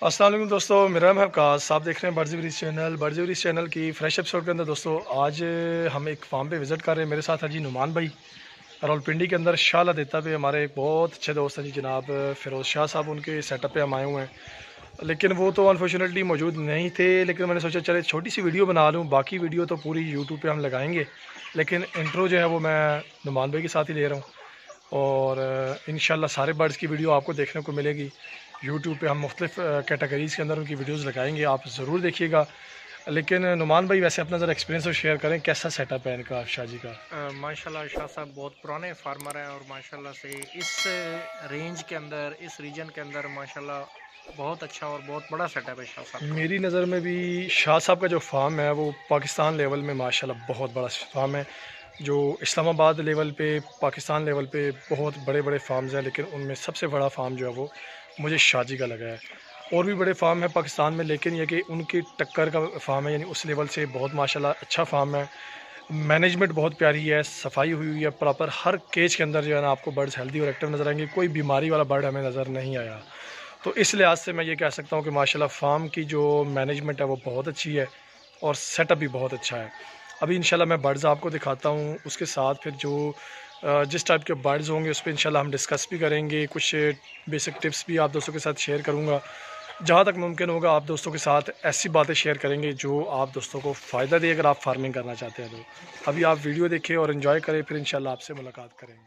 अस्सलाम वालेकुम दोस्तों, मेरा नाम है अवकाश। आप देख रहे हैं बर्ड्स चैनल की फ्रेश एपिसोड के अंदर। दोस्तों आज हम एक फार्म पे विज़िट कर रहे हैं। मेरे साथ है जी नुमान भाई, रावलपिंडी के अंदर शाला देता पे हमारे एक बहुत अच्छे दोस्त हैं जी जनाब फ़िरोज़ शाह साहब। उनके सेटअप पे हम आए हुए हैं, लेकिन वो तो अनफॉर्चुनेटली मौजूद नहीं थे। लेकिन मैंने सोचा चले छोटी सी वीडियो बना लूँ, बाकी वीडियो तो पूरी यूट्यूब पर हम लगाएँगे, लेकिन इंट्रो जो है वो मैं नुमान भाई के साथ ही ले रहा हूँ। और इंशाल्लाह सारे बर्ड्स की वीडियो आपको देखने को मिलेगी यूट्यूब पे। हम मुख्तलिफ कैटेगरीज़ के अंदर उनकी वीडियोस लगाएंगे, आप ज़रूर देखिएगा। लेकिन नुमान भाई वैसे अपना ज़रा एक्सपीरियंस और शेयर करें, कैसा सेटअप है इनका शाह जी का। माशाल्लाह शाह साहब बहुत पुराने फार्मर हैं और माशाल्लाह से इस रेंज के अंदर, इस रीजन के अंदर माशाल्लाह बहुत अच्छा और बहुत बड़ा सेटअप है शाह साहब। मेरी नज़र में भी शाह साहब का जो फार्म है वो पाकिस्तान लेवल में माशाल्लाह बहुत बड़ा फार्म है। जो इस्लामाबाद लेवल पे, पाकिस्तान लेवल पे बहुत बड़े बड़े फार्म्स हैं, लेकिन उनमें सबसे बड़ा फार्म जो है वो मुझे शाह जी का लगा है। और भी बड़े फार्म है पाकिस्तान में, लेकिन ये कि उनकी टक्कर का फार्म है, यानी उस लेवल से बहुत माशाल्लाह अच्छा फार्म है। मैनेजमेंट बहुत प्यारी है, सफाई हुई हुई है प्रॉपर। हर केज के अंदर जो है ना आपको बर्ड्स हेल्दी और एक्टिव नज़र आएंगे, कोई बीमारी वाला बर्ड हमें नज़र नहीं आया। तो इस लिहाज से मैं ये कह सकता हूँ कि माशाल्लाह फार्म की जो मैनेजमेंट है वो बहुत अच्छी है और सेटअप भी बहुत अच्छा है। अभी इंशाल्लाह मैं बर्ड्स आपको दिखाता हूँ, उसके साथ फिर जो जिस टाइप के बर्ड्स होंगे उस पर इंशाल्लाह हम डिस्कस भी करेंगे। कुछ बेसिक टिप्स भी आप दोस्तों के साथ शेयर करूँगा। जहाँ तक मुमकिन होगा आप दोस्तों के साथ ऐसी बातें शेयर करेंगे जो आप दोस्तों को फ़ायदा दे, अगर आप फार्मिंग करना चाहते हैं तो। अभी आप वीडियो देखें और इन्जॉय करें, फिर इंशाल्लाह आपसे मुलाकात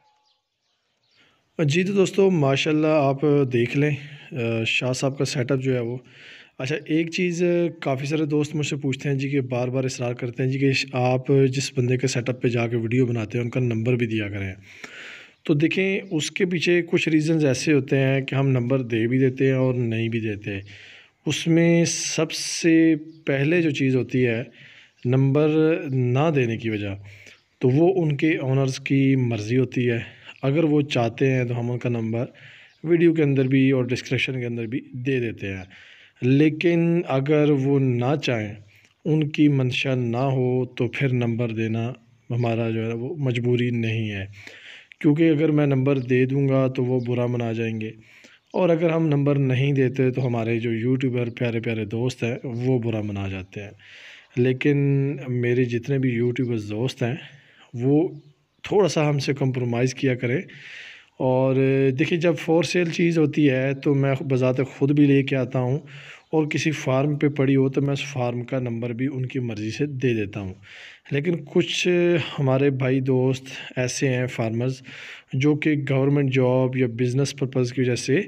करेंगे। जी तो दोस्तों माशाल्लाह आप देख लें शाह साहब का सेटअप जो है वो अच्छा। एक चीज़ काफ़ी सारे दोस्त मुझसे पूछते हैं जी, कि बार बार इसरार करते हैं जी कि आप जिस बंदे के सेटअप पे जाके वीडियो बनाते हैं उनका नंबर भी दिया करें। तो देखें उसके पीछे कुछ रीज़न्स ऐसे होते हैं कि हम नंबर दे भी देते हैं और नहीं भी देते। उसमें सबसे पहले जो चीज़ होती है नंबर ना देने की वजह, तो वो उनके ओनर्स की मर्ज़ी होती है। अगर वो चाहते हैं तो हम उनका नंबर वीडियो के अंदर भी और डिस्क्रिप्शन के अंदर भी दे देते हैं। लेकिन अगर वो ना चाहें, उनकी मंशा ना हो, तो फिर नंबर देना हमारा जो है वो मजबूरी नहीं है। क्योंकि अगर मैं नंबर दे दूँगा तो वो बुरा मना जाएंगे, और अगर हम नंबर नहीं देते तो हमारे जो यूट्यूबर प्यारे प्यारे दोस्त हैं वो बुरा मना जाते हैं। लेकिन मेरे जितने भी यूट्यूबर्स दोस्त हैं वो थोड़ा सा हमसे कंप्रोमाइज़ किया करें। और देखिए जब फॉर सेल चीज़ होती है तो मैं बज़ाते ख़ुद भी लेके आता हूँ, और किसी फार्म पे पड़ी हो तो मैं उस फार्म का नंबर भी उनकी मर्ज़ी से दे देता हूँ। लेकिन कुछ हमारे भाई दोस्त ऐसे हैं फार्मर्स जो कि गवर्नमेंट जॉब या बिज़नेस पर्पज़ की वजह से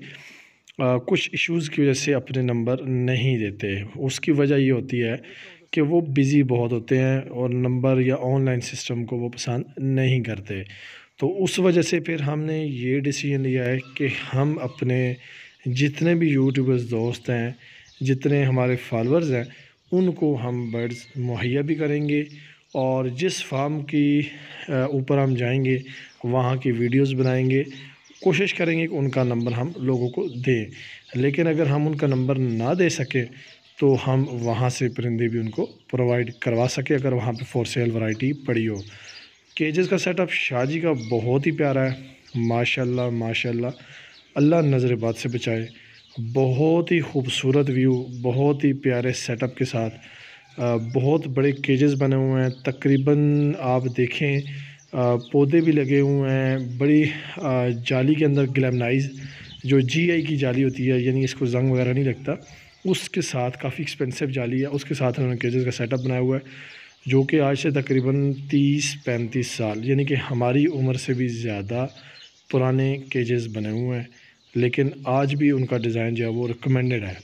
कुछ इश्यूज़ की वजह से अपने नंबर नहीं देते। उसकी वजह ये होती है कि वो बिज़ी बहुत होते हैं और नंबर या ऑनलाइन सिस्टम को वो पसंद नहीं करते। तो उस वजह से फिर हमने ये डिसीजन लिया है कि हम अपने जितने भी यूट्यूबर्स दोस्त हैं, जितने हमारे फॉलोअर्स हैं, उनको हम बर्ड्स मुहैया भी करेंगे। और जिस फार्म की ऊपर हम जाएंगे वहाँ की वीडियोस बनाएंगे, कोशिश करेंगे कि उनका नंबर हम लोगों को दें। लेकिन अगर हम उनका नंबर ना दे सकें तो हम वहाँ से परिंदे भी उनको प्रोवाइड करवा सकें, अगर वहाँ पे फॉर सेल वैरायटी पड़ी हो। केजेस का सेटअप शाह जी का बहुत ही प्यारा है, माशाल्लाह माशाल्लाह। अल्लाह नज़र बात से बचाए। बहुत ही खूबसूरत व्यू, बहुत ही प्यारे सेटअप के साथ बहुत बड़े केजेस बने हुए हैं। तकरीबन आप देखें पौधे भी लगे हुए हैं, बड़ी जाली के अंदर ग्लैमनाइज जो जीआई की जाली होती है, यानी इसको जंग वगैरह नहीं लगता, उसके साथ काफ़ी एक्सपेंसिव जाली है, उसके साथ उन्होंने केजेस का सेटअप बनाया हुआ है, जो कि आज से तकरीबन 30-35 साल यानी कि हमारी उम्र से भी ज़्यादा पुराने केजेस बने हुए हैं। लेकिन आज भी उनका डिज़ाइन जो है वो रिकमेंडेड है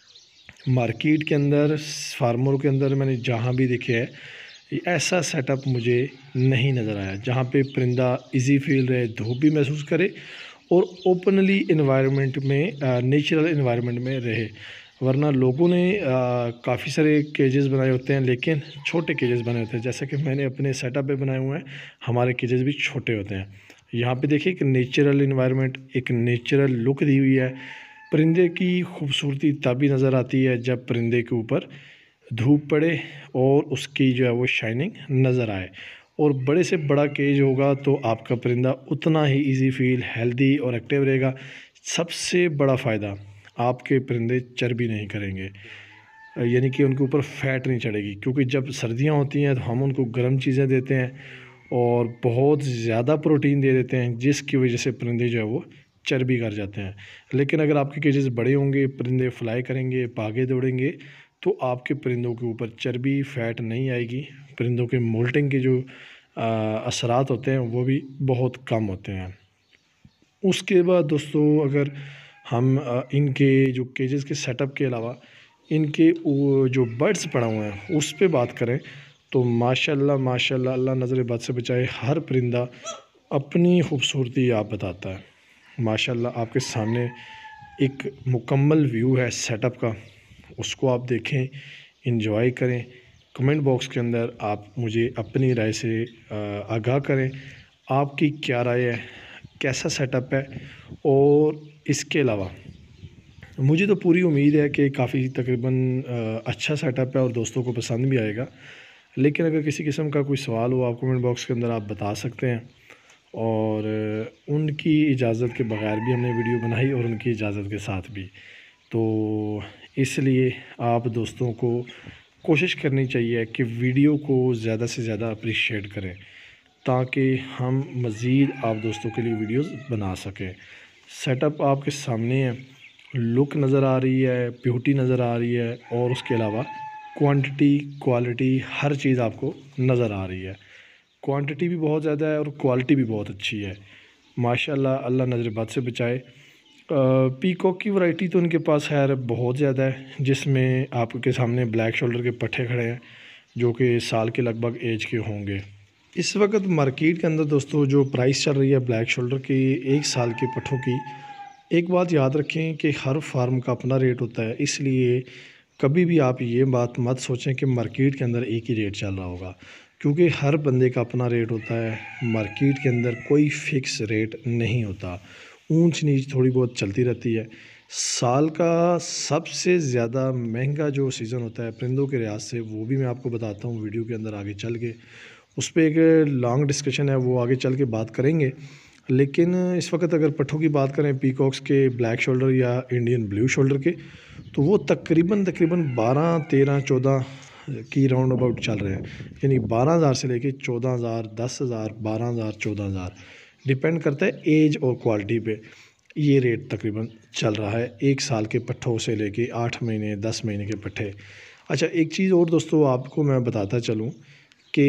मार्केट के अंदर। फार्मर के अंदर मैंने जहाँ भी देखे है ऐसा सेटअप मुझे नहीं नज़र आया, जहाँ पे परिंदा इजी फील रहे, धूप भी महसूस करे और ओपनली इन्वायरमेंट में, नेचुरल इन्वायरमेंट में रहे। वरना लोगों ने काफ़ी सारे केजेस बनाए होते हैं, लेकिन छोटे केजेस बने होते हैं। जैसे कि मैंने अपने सेटअप पे बनाए हुए हैं, हमारे केजेस भी छोटे होते हैं। यहाँ पे देखिए एक नेचुरल इन्वायरमेंट, एक नेचुरल लुक दी हुई है। परिंदे की खूबसूरती तभी नज़र आती है जब परिंदे के ऊपर धूप पड़े और उसकी जो है वो शाइनिंग नज़र आए। और बड़े से बड़ा केज होगा तो आपका परिंदा उतना ही इजी फील, हेल्दी और एक्टिव रहेगा। सबसे बड़ा फ़ायदा आपके परिंदे चर्बी नहीं करेंगे, यानी कि उनके ऊपर फैट नहीं चढ़ेगी। क्योंकि जब सर्दियां होती हैं तो हम उनको गर्म चीज़ें देते हैं और बहुत ज़्यादा प्रोटीन दे देते हैं, जिसकी वजह से परिंदे जो है वो चर्बी कर जाते हैं। लेकिन अगर आपके केजेस बड़े होंगे, परिंदे फ्लाई करेंगे, भागे दौड़ेंगे, तो आपके परिंदों के ऊपर चर्बी फैट नहीं आएगी। परिंदों के मोल्टिंग के जो असरात होते हैं वो भी बहुत कम होते हैं। उसके बाद दोस्तों, अगर हम इनके जो केजेस के सेटअप के अलावा इनके वो जो बर्ड्स पड़ा हुए हैं उस पे बात करें तो माशाल्लाह माशाल्लाह, अल्लाह नज़र बद से बचाए, हर परिंदा अपनी खूबसूरती आप बताता है। माशाल्लाह आपके सामने एक मुकम्मल व्यू है सेटअप का, उसको आप देखें, इंजॉय करें। कमेंट बॉक्स के अंदर आप मुझे अपनी राय से आगाह करें, आपकी क्या राय है, कैसा सेटअप है। और इसके अलावा मुझे तो पूरी उम्मीद है कि काफ़ी तकरीबन अच्छा सेटअप है और दोस्तों को पसंद भी आएगा। लेकिन अगर किसी किस्म का कोई सवाल हो, आप कमेंट बॉक्स के अंदर आप बता सकते हैं। और उनकी इजाज़त के बगैर भी हमने वीडियो बनाई और उनकी इजाज़त के साथ भी, तो इसलिए आप दोस्तों को कोशिश करनी चाहिए कि वीडियो को ज़्यादा से ज़्यादा अप्रिशिएट करें, ताकि हम मज़ीद आप दोस्तों के लिए वीडियोस बना सकें। सेटअप आपके सामने है, लुक नज़र आ रही है, ब्यूटी नज़र आ रही है, और उसके अलावा क्वांटिटी, क्वालिटी, हर चीज़ आपको नज़र आ रही है। क्वांटिटी भी बहुत ज़्यादा है और क्वालिटी भी बहुत अच्छी है माशाल्लाह, अल्लाह नज़र बद से बचाए। पीकॉक की वैरायटी तो उनके पास है बहुत ज़्यादा है, जिसमें आपके सामने ब्लैक शोल्डर के पट्ठे खड़े हैं जो कि साल के लगभग एज के होंगे। इस वक्त मार्केट के अंदर दोस्तों जो प्राइस चल रही है ब्लैक शोल्डर की 1 साल के पट्ठों की, एक बात याद रखें कि हर फार्म का अपना रेट होता है, इसलिए कभी भी आप ये बात मत सोचें कि मार्केट के अंदर एक ही रेट चल रहा होगा, क्योंकि हर बंदे का अपना रेट होता है। मार्केट के अंदर कोई फ़िक्स रेट नहीं होता, ऊंच नीच थोड़ी बहुत चलती रहती है। साल का सबसे ज़्यादा महंगा जो सीज़न होता है परिंदों के लिहाज से, वो भी मैं आपको बताता हूँ वीडियो के अंदर आगे चल के। उस पर एक लॉन्ग डिस्कशन है, वो आगे चल के बात करेंगे। लेकिन इस वक्त अगर पट्ठों की बात करें पीकॉक्स के, ब्लैक शोल्डर या इंडियन ब्लू शोल्डर के, तो वो तकरीबन 12, 13, 14 की राउंड अबाउट चल रहे हैं। यानी 12,000 से लेके 14,000, 10,000, 12,000, 14,000, डिपेंड करता है एज और क्वालिटी पे। ये रेट तकरीबन चल रहा है 1 साल के पट्ठों से लेके 8 महीने, 10 महीने के पट्ठे। अच्छा, एक चीज़ और दोस्तों आपको मैं बताता चलूँ कि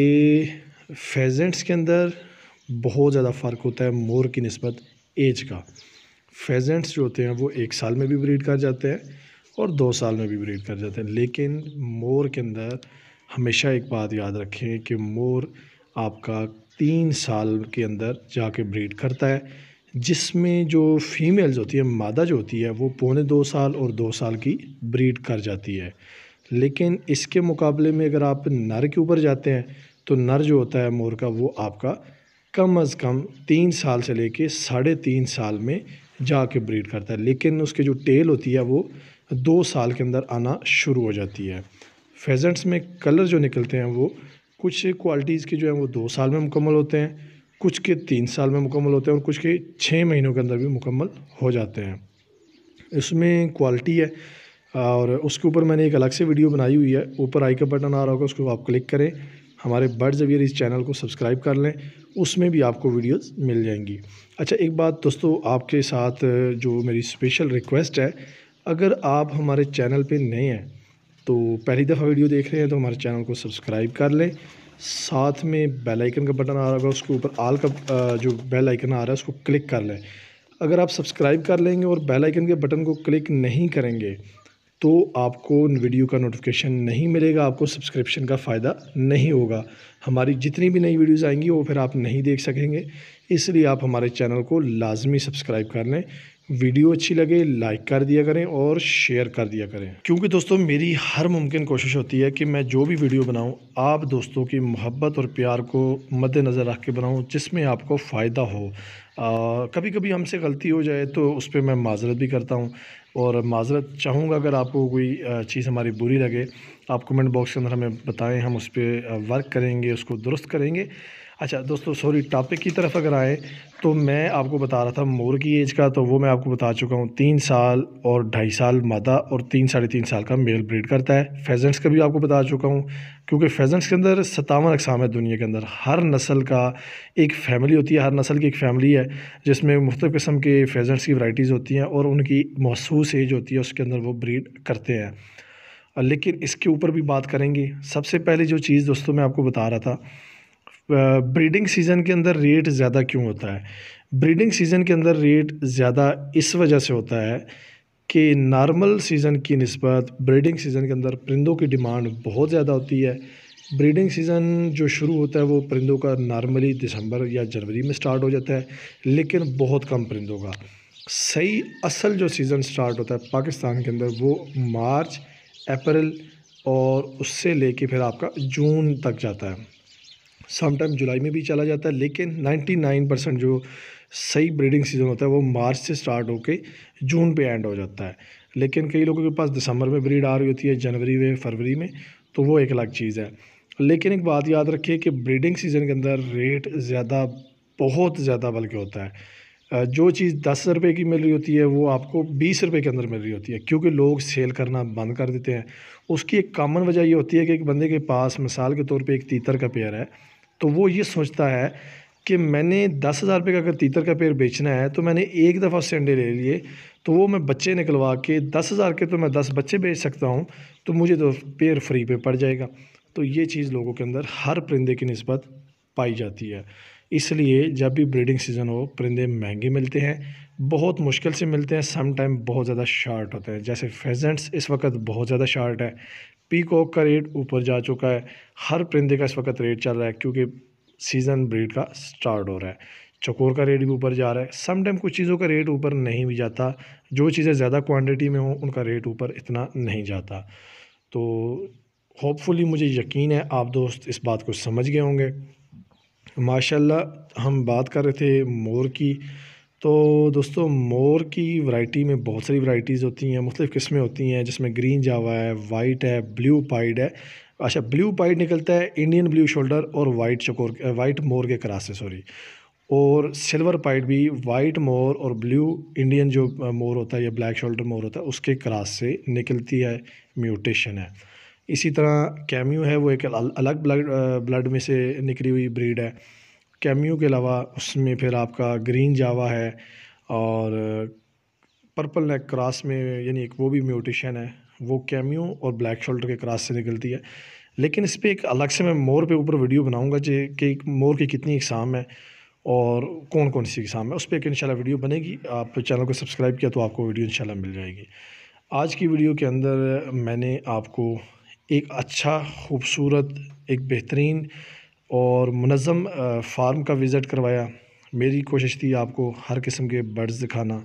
फेजेंट्स के अंदर बहुत ज़्यादा फ़र्क होता है मोर की निस्बत एज का। फेजेंट्स जो होते हैं वो 1 साल में भी ब्रीड कर जाते हैं और 2 साल में भी ब्रीड कर जाते हैं। लेकिन मोर के अंदर हमेशा एक बात याद रखें कि मोर आपका 3 साल के अंदर जाके ब्रीड करता है, जिसमें जो फीमेल्स होती है, मादा जो होती है, वो 2.25 साल और 2 साल की ब्रीड कर जाती है। लेकिन इसके मुकाबले में अगर आप नर के ऊपर जाते हैं तो नर जो होता है मोर का, वो आपका कम अज़ कम 3 साल से लेके 3.5 साल में जाके ब्रीड करता है। लेकिन उसके जो टेल होती है वो 2 साल के अंदर आना शुरू हो जाती है। फेजेंट्स में कलर जो निकलते हैं वो कुछ क्वालिटीज़ के जो हैं वो 2 साल में मुकम्मल होते हैं, कुछ के 3 साल में मुकम्मल होते हैं और कुछ के 6 महीनों के अंदर भी मुकम्मल हो जाते हैं। इसमें क्वालिटी है और उसके ऊपर मैंने एक अलग से वीडियो बनाई हुई है, ऊपर आई का बटन आ रहा होगा, उसको आप क्लिक करें, हमारे बर्ड्स अवियर इस चैनल को सब्सक्राइब कर लें, उसमें भी आपको वीडियोस मिल जाएंगी। अच्छा, एक बात दोस्तों आपके साथ जो मेरी स्पेशल रिक्वेस्ट है, अगर आप हमारे चैनल पे नए हैं तो पहली दफ़ा वीडियो देख रहे हैं तो हमारे चैनल को सब्सक्राइब कर लें, साथ में बेल आइकन का बटन आ रहा होगा, उसके ऊपर आल का जो बेल आइकन आ रहा है उसको क्लिक कर लें। अगर आप सब्सक्राइब कर लेंगे और बेल आइकन के बटन को क्लिक नहीं करेंगे तो आपको वीडियो का नोटिफिकेशन नहीं मिलेगा, आपको सब्सक्रिप्शन का फ़ायदा नहीं होगा। हमारी जितनी भी नई वीडियोज़ आएंगी वो फिर आप नहीं देख सकेंगे, इसलिए आप हमारे चैनल को लाजमी सब्सक्राइब कर लें। वीडियो अच्छी लगे लाइक कर दिया करें और शेयर कर दिया करें, क्योंकि दोस्तों मेरी हर मुमकिन कोशिश होती है कि मैं जो भी वीडियो बनाऊं आप दोस्तों की मोहब्बत और प्यार को मद्देनज़र रख के बनाऊं, जिसमें आपको फ़ायदा हो। कभी कभी हमसे गलती हो जाए तो उस पर मैं माज़रत भी करता हूं और माज़रत चाहूँगा। अगर आपको कोई चीज़ हमारी बुरी लगे आप कमेंट बॉक्स के अंदर हमें बताएं, हम उस पर वर्क करेंगे, उसको दुरुस्त करेंगे। अच्छा दोस्तों, सॉरी, टॉपिक की तरफ अगर आए तो मैं आपको बता रहा था मोर की एज का, तो वो मैं आपको बता चुका हूँ 3 साल और 2.5 साल मादा और 3 साढ़े 3 साल का मेल ब्रीड करता है। फेजेंट्स का भी आपको बता चुका हूँ, क्योंकि फेजेंट्स के अंदर 57 अक़साम है दुनिया के अंदर। हर नस्ल का एक फ़ैमिली होती है, हर नस्ल की एक फ़ैमिली है, जिसमें मुख्तलिफ़ किस्म के फेजेंट्स की वैराइटीज़ होती हैं और उनकी मख़सूस एज होती है, उसके अंदर वो ब्रीड करते हैं। लेकिन इसके ऊपर भी बात करेंगे। सबसे पहले जो चीज़ दोस्तों मैं आपको बता रहा था, ब्रीडिंग सीज़न के अंदर रेट ज़्यादा क्यों होता है? ब्रीडिंग सीज़न के अंदर रेट ज़्यादा इस वजह से होता है कि नॉर्मल सीज़न की निस्बत ब्रीडिंग सीज़न के अंदर परिंदों की डिमांड बहुत ज़्यादा होती है। ब्रीडिंग सीज़न जो शुरू होता है वो परिंदों का नॉर्मली दिसंबर या जनवरी में स्टार्ट हो जाता है, लेकिन बहुत कम परिंदों का। सही असल जो सीज़न स्टार्ट होता है पाकिस्तान के अंदर वो मार्च, अप्रैल और उससे लेके फिर आपका जून तक जाता है। सम टाइम जुलाई में भी चला जाता है, लेकिन 99% जो सही ब्रीडिंग सीज़न होता है वो मार्च से स्टार्ट होके जून पे एंड हो जाता है। लेकिन कई लोगों के पास दिसंबर में ब्रीड आ रही होती है, जनवरी में, फरवरी में, तो वो एक अलग चीज़ है। लेकिन एक बात याद रखिए कि ब्रीडिंग सीज़न के अंदर रेट ज़्यादा, बहुत ज़्यादा बल्कि होता है। जो चीज़ 10 रुपए की मिल रही होती है वो आपको 20 रुपए के अंदर मिल रही होती है, क्योंकि लोग सेल करना बंद कर देते हैं। उसकी एक कॉमन वजह ये होती है कि एक बंदे के पास मिसाल के तौर पे एक तीतर का पेयर है, तो वो ये सोचता है कि मैंने 10,000 रुपये का अगर तीतर का पेड़ बेचना है तो मैंने एक दफ़ा उससे अंडे ले लिए, तो वो मैं बच्चे निकलवा के 10,000 के तो मैं 10 बच्चे बेच सकता हूँ, तो मुझे तो पेड़ फ्री पे पड़ जाएगा। तो ये चीज़ लोगों के अंदर हर परिंदे की निस्बत पाई जाती है। इसलिए जब भी ब्रीडिंग सीज़न हो परिंदे महंगे मिलते हैं, बहुत मुश्किल से मिलते हैं, सम टाइम बहुत ज़्यादा शार्ट होते हैं। जैसे फेजेंट्स इस वक्त बहुत ज़्यादा शार्ट है, पीकॉक का रेट ऊपर जा चुका है, हर परिंदे का इस वक्त रेट चल रहा है क्योंकि सीज़न ब्रीड का स्टार्ट हो रहा है। चकोर का रेट भी ऊपर जा रहा है, सम टाइम कुछ चीज़ों का रेट ऊपर नहीं भी जाता, जो चीज़ें ज़्यादा क्वांटिटी में हों उनका रेट ऊपर इतना नहीं जाता। तो होपफुली मुझे यकीन है आप दोस्त इस बात को समझ गए होंगे। माशाल्लाह हम बात कर रहे थे मोर की, तो दोस्तों मोर की वैरायटी में बहुत सारी वैराइटीज़ होती हैं, मुख्तलिफ़ किस्में होती हैं, जिसमें ग्रीन जावा है, वाइट है, ब्लू पाइड है। अच्छा, ब्लू पाइड निकलता है इंडियन ब्लू शोल्डर और वाइट मोर के क्रॉस से, सॉरी। और सिल्वर पाइड भी वाइट मोर और ब्लू इंडियन जो मोर होता है या ब्लैक शोल्डर मोर होता है उसके क्रॉस से निकलती है, म्यूटेशन है। इसी तरह कैम्यू है, वो एक अलग ब्लड में से निकली हुई ब्रीड है। कैम्यू के अलावा उसमें फिर आपका ग्रीन जावा है और पर्पल नेक क्रॉस में, यानी एक वो भी म्यूटेशन है, वो कैम्यू और ब्लैक शोल्डर के क्रॉस से निकलती है। लेकिन इस पे एक अलग से मैं मोर पे ऊपर वीडियो बनाऊंगा कि मोर की कितनी इकसाम है और कौन कौन सी इकसाम है, उस पर एक इंशाल्लाह वीडियो बनेगी। आप चैनल को सब्सक्राइब किया तो आपको वीडियो इंशाल्लाह मिल जाएगी। आज की वीडियो के अंदर मैंने आपको एक अच्छा, खूबसूरत, एक बेहतरीन और मुनज़्ज़म फार्म का विज़िट करवाया। मेरी कोशिश थी आपको हर किस्म के बर्ड्स दिखाना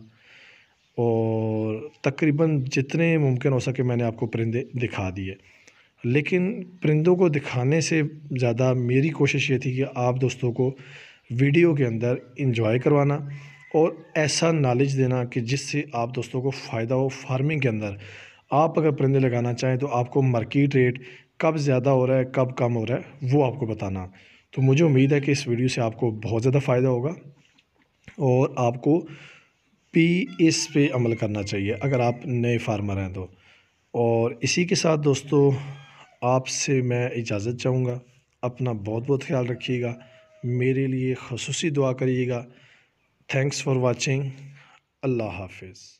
और तकरीबन जितने मुमकिन हो सके मैंने आपको परिंदे दिखा दिए। लेकिन परिंदों को दिखाने से ज़्यादा मेरी कोशिश ये थी कि आप दोस्तों को वीडियो के अंदर इंजॉय करवाना और ऐसा नॉलेज देना कि जिससे आप दोस्तों को फ़ायदा हो फार्मिंग के अंदर। आप अगर परिंदे लगाना चाहें तो आपको मार्केट रेट कब ज़्यादा हो रहा है, कब कम हो रहा है, वो आपको बताना। तो मुझे उम्मीद है कि इस वीडियो से आपको बहुत ज़्यादा फ़ायदा होगा और आपको भी इस पे अमल करना चाहिए अगर आप नए फार्मर हैं तो। और इसी के साथ दोस्तों आपसे मैं इजाज़त चाहूँगा। अपना बहुत बहुत ख्याल रखिएगा, मेरे लिए ख़ुसूसी दुआ करिएगा। Thanks for watching. अल्लाह हाफ़िज़।